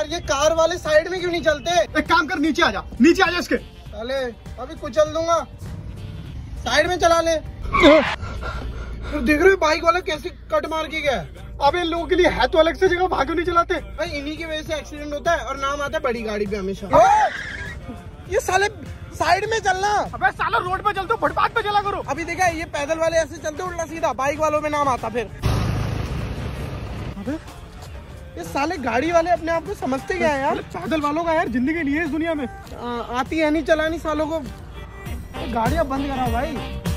यार ये कार वाले साइड में क्यों नहीं चलते? एक काम कर, नीचे आ जा, नीचे आ जा इसके। चले अभी कुचल दूंगा, साइड में चला ले। देख रहे हो बाइक वाला कैसे कट मार के गया। अबे इन लोगों के लिए है तो अलग से जगह, वहां क्यों नहीं चलाते? भाई इन्हीं की वजह से एक्सीडेंट होता है और नाम आता है बड़ी गाड़ी पे हमेशा। ये साले साइड में चलना। अबे साला रोड पे चलते हो, फुटपाथ पे चला करो। अभी देखा ये पैदल वाले ऐसे चलते उल्टा सीधा, बाइक वालों में नाम आता फिर। अबे ये साले गाड़ी वाले अपने आप को समझते क्या है यार? पैदल वालों का यार जिंदगी नहीं है इस दुनिया में। आती है नहीं चलानी सालों को। गाड़ियां बंद कराओ भाई।